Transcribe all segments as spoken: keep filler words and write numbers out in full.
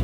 去。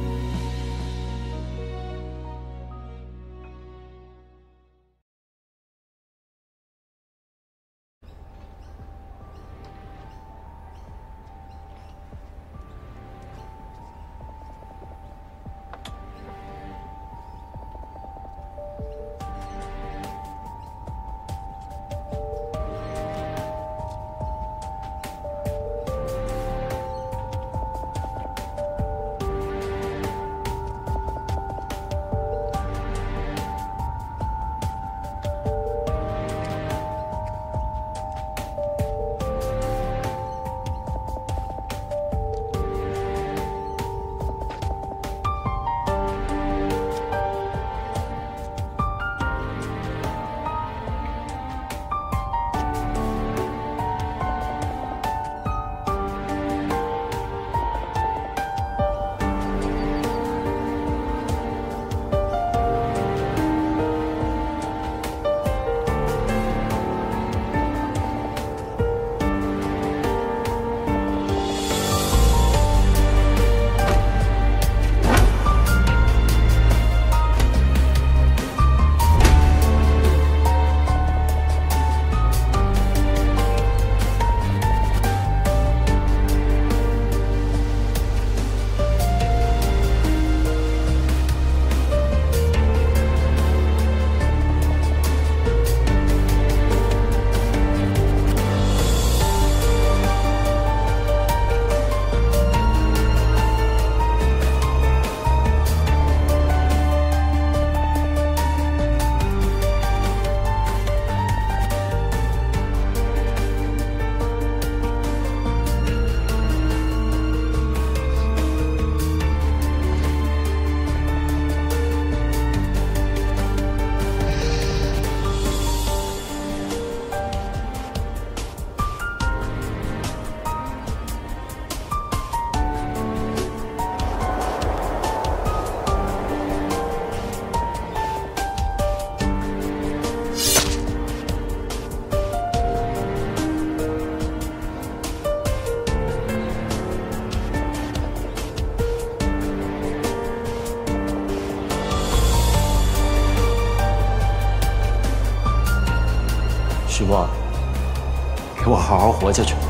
许墨，给我好好活下去。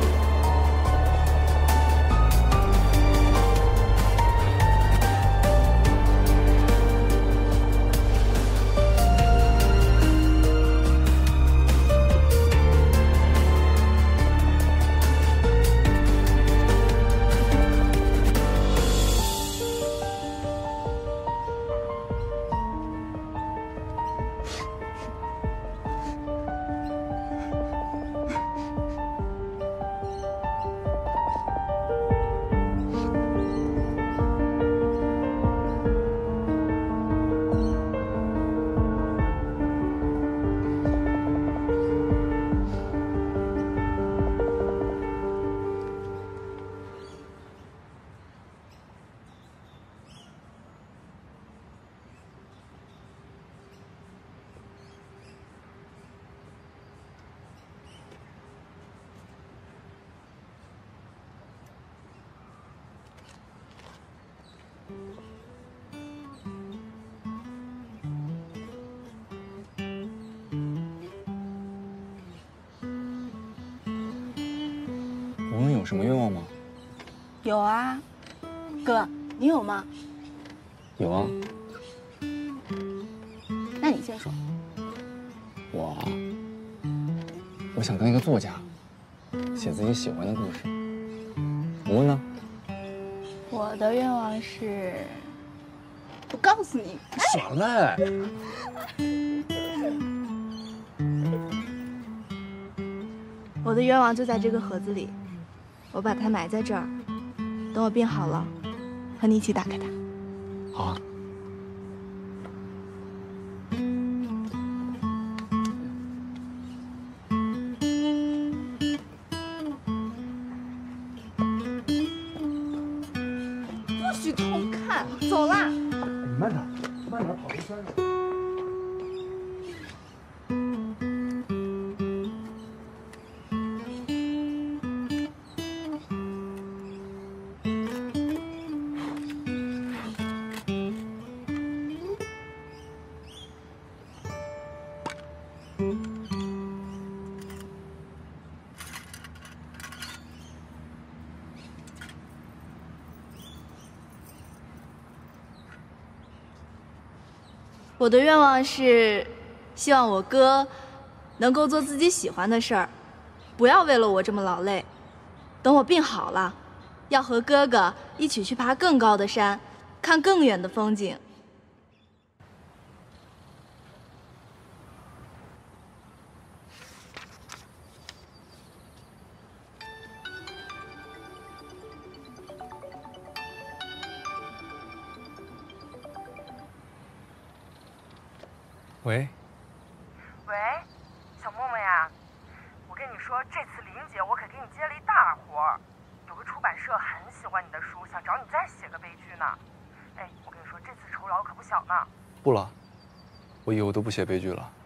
我们有什么愿望吗？ 有啊，哥，你有吗？ 有啊。 那你先说。 我啊，我想当一个作家，写自己喜欢的故事。吴呢？ 我的愿望是，不告诉你。 耍赖。 我的愿望就在这个盒子里，我把它埋在这儿，等我病好了，和你一起打开它。 好啊。 不许偷看，走啦！ 你慢点，慢点跑这山上。 我的愿望是，希望我哥能够做自己喜欢的事儿，不要为了我这么劳累。等我病好了，要和哥哥一起去爬更高的山，看更远的风景。 喂， 喂，小沫沫呀，我跟你说，这次林姐我可给你接了一大活儿，有个出版社很喜欢你的书，想找你再写个悲剧呢。哎，我跟你说，这次酬劳可不小呢。 不了，我以后都不写悲剧了。